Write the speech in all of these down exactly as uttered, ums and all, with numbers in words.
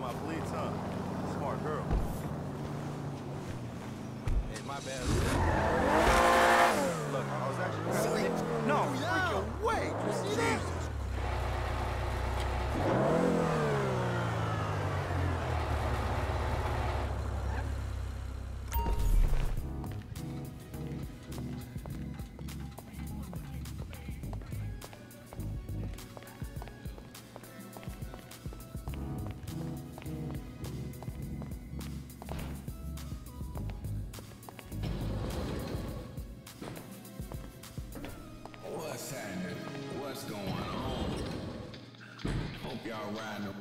my bleeds, huh? Smart girl. Hey, my bad. Look, I was actually... Sleep? No, Yeah. freaking wait! You see that? Jesus. What's happening? What's going on? Hope y'all riding.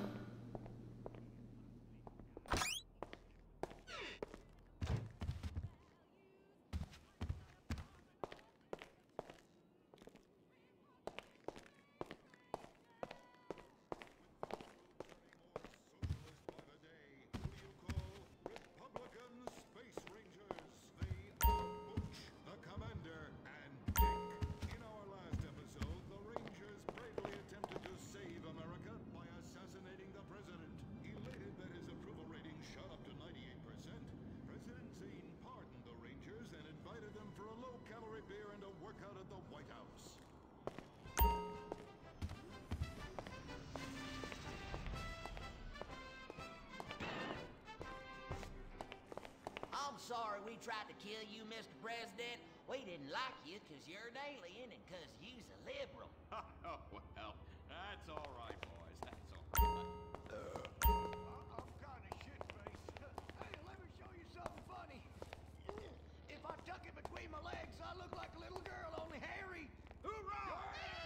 I'm sorry we tried to kill you, Mister President. We didn't like you because you're an alien and because you's a liberal. Oh, well, that's all right, boys. That's all right. I'm kind of shit-faced. Hey, let me show you something funny. If I tuck it between my legs, I look like a little girl, only hairy. Hoorah!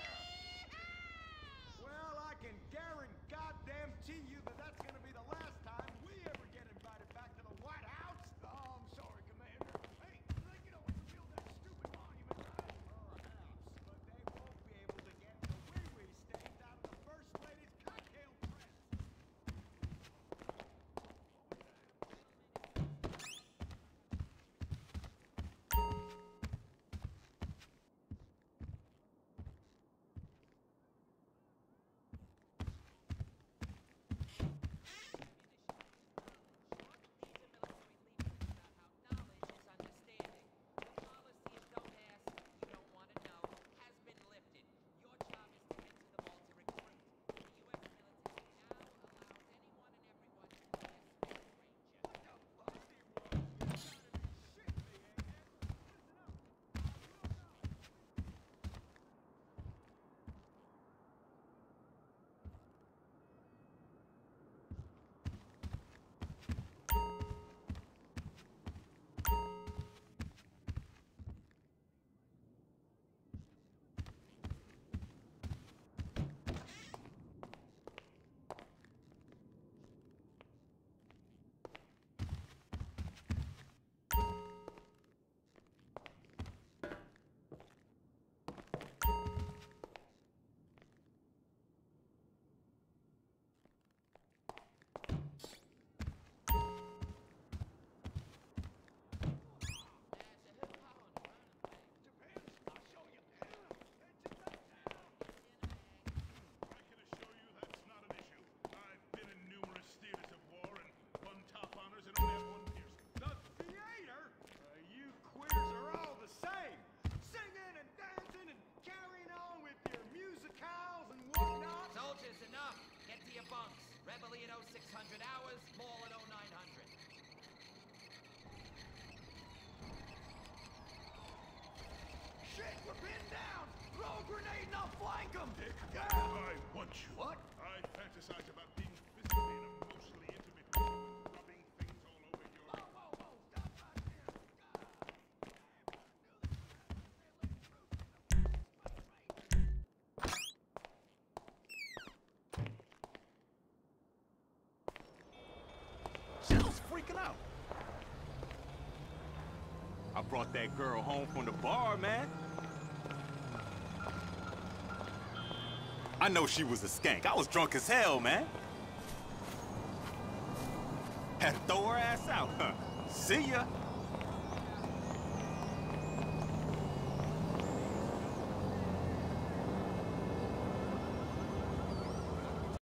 Well, I can guarantee goddamn you that that's gonna be the last time we ever get invited back to the White House. Oh, I'm sorry, Commander. Hey, they get over to build that stupid monument, right? Perhaps, but they won't be able to get the wee-wee stains out of the First Lady's cocktail press. Reveille at oh six hundred hours, Maul at oh nine hundred. Shit, we're pinned down! Throw a grenade and I'll flank them! Dick, Yeah. I want you. What? I fantasize about being physically and emotionally intimate with you, rubbing things all over your... Whoa, whoa, whoa, stop right there! Jill's freaking out. I brought that girl home from the bar, man. I know she was a skank. I was drunk as hell, man. Had to throw her ass out, huh? See ya.